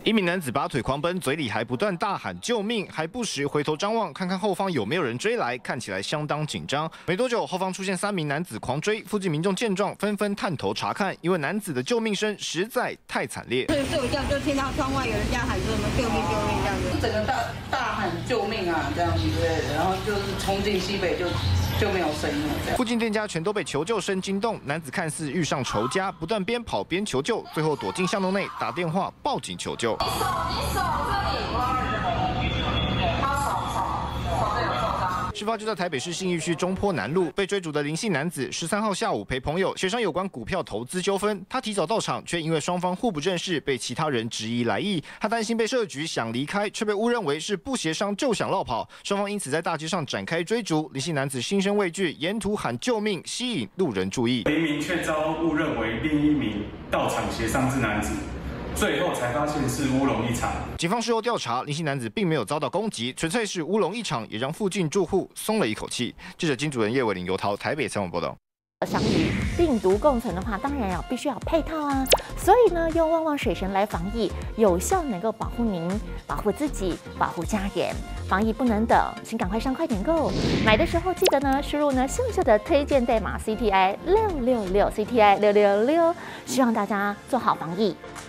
一名男子拔腿狂奔，嘴里还不断大喊救命，还不时回头张望，看看后方有没有人追来，看起来相当紧张。没多久，后方出现3名男子狂追，附近民众见状纷纷探头查看，因为男子的救命声实在太惨烈。 睡午觉就听到窗外有人家喊说什么救命救命这样子， 整个大喊救命啊这样子之类的，然后就是冲进西北就没有声音了。 附近店家全都被求救声惊动，男子看似遇上仇家，不断边跑边求救，最后躲进巷弄内打电话报警求救。 你手这里， 事发就在台北市信义区中坡南路，被追逐的林姓男子13号下午陪朋友协商有关股票投资纠纷，他提早到场，却因为双方互不认识，被其他人质疑来意。他担心被设局，想离开，却被误认为是不协商就想落跑，双方因此在大街上展开追逐。林姓男子心生畏惧，沿途喊救命，吸引路人注意。 一名却遭误认为另一名到场协商之男子。最后才发现是乌龙一场。 警方事后调查，林姓男子并没有遭到攻击，纯粹是乌龙一场，也让附近住户松了一口气。记者金主任叶伟林、游桃台北采访报道。 想与病毒共存的话，当然必须要配套啊。所以呢，用旺旺水神来防疫，有效能够保护您、保护自己、保护家人。防疫不能等，请赶快上快点购。买的时候记得呢，输入秀秀的推荐代码 CTI 666 CTI 666，希望大家做好防疫。